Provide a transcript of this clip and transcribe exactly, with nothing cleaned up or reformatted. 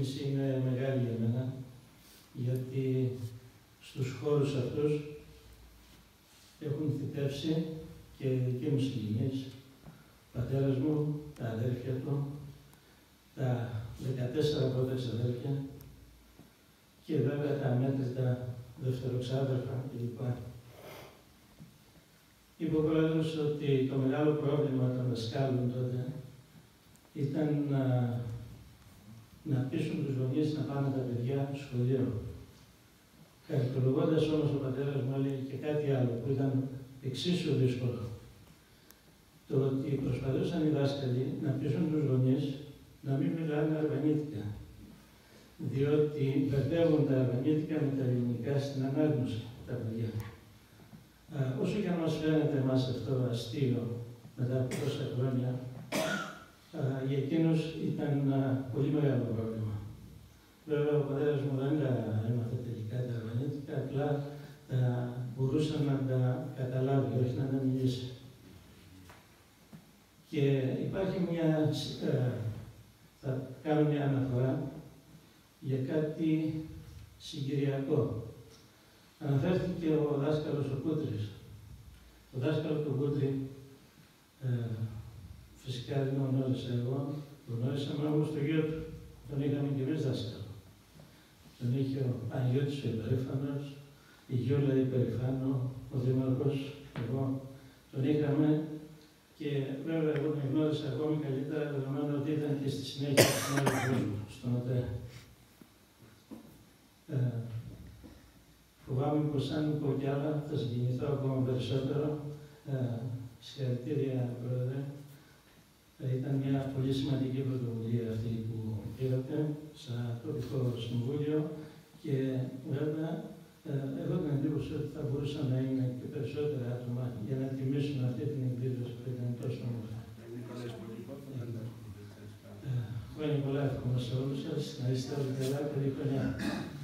εκτίμηση είναι μεγάλη για μένα, γιατί στους χώρους αυτούς έχουν θητεύσει και δικοί μου συγγενείς, ο πατέρας μου, τα αδέρφια του, τα δεκατέσσερα πρώτα ξαδέρφια και βέβαια τα αμέτρητα δευτεροξάδερφα κλπ. Είπε ο πρόεδρος ότι το μεγάλο πρόβλημα των δασκάλων τότε ήταν να, να πείσουν τους γονείς να πάνε τα παιδιά στο σχολείο. Χαρακτηρολογώντας όμως ο πατέρας μου έλεγε και κάτι άλλο που ήταν εξίσου δύσκολο. Το ότι προσπαθούσαν οι δάσκαλοι να πείσουν τους γονείς να μην μιλάνε αρβανίτικα. Διότι μπερδεύουν τα αρβανίτικα με τα ελληνικά στην ανάγνωση τα παιδιά. Α, όσο και αν μας φαίνεται εμάς αυτό αστείο μετά από τόσα χρόνια, α, για εκείνους ήταν α, πολύ μεγάλο πρόβλημα. Βέβαια, ο πατέρας μου δεν τα έμαθε τελικά τα αρβανίτικα, απλά τα μπορούσαν να τα καταλάβει, όχι να τα μιλήσει. Και υπάρχει μια, α, θα κάνω μια αναφορά για κάτι συγκυριακό. Αναφέρθηκε ο δάσκαλος ο Κούτρης. Ο δάσκαλος του Κούτρη, ε, φυσικά δεν γνώρισα εγώ, γνώρισαμε όμως το γιο του. Τον είχαμε και εμείς δάσκαλο. Τον είχε ο Παναγιώτης ο Υπερήφανος, η Γιούλα Υπερηφάνο, ο Δήμαρχος, εγώ. Τον είχαμε και βέβαια εγώ τον γνώρισα ακόμη καλύτερα, δεδομένου ότι ήταν και στη συνέχεια του συνάδελφου στον ΟΤΕ. Ε, Φοβάμαι πως αν πω κι άλλα θα συγκινηθώ ακόμα περισσότερο. Ε, συγχαρητήρια, Πρόεδρε. Ε, ήταν μια πολύ σημαντική πρωτοβουλία αυτή που πήρατε σαν τοπικό συμβούλιο και βέβαια ε, έχω την εντύπωση ότι θα μπορούσαν να είναι και περισσότερα άτομα για να τιμήσουν αυτή την εκδήλωση που ήταν τόσο όμορφη. Ε, Χρόνια πολλά εύχομαι σε όλους σας, να είστε όλοι καλά, καλή χρονιά.